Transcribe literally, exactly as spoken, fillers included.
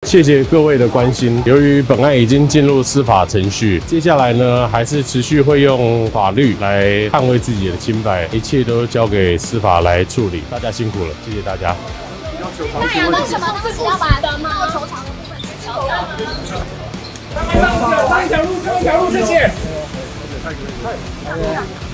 谢谢各位的关心。由于本案已经进入司法程序，接下来呢，还是持续会用法律来捍卫自己的清白，一切都交给司法来处理。大家辛苦了，谢谢大家。 那有没有什么东西要把到球场的部分去交代吗？上一条路，上一条路，谢谢。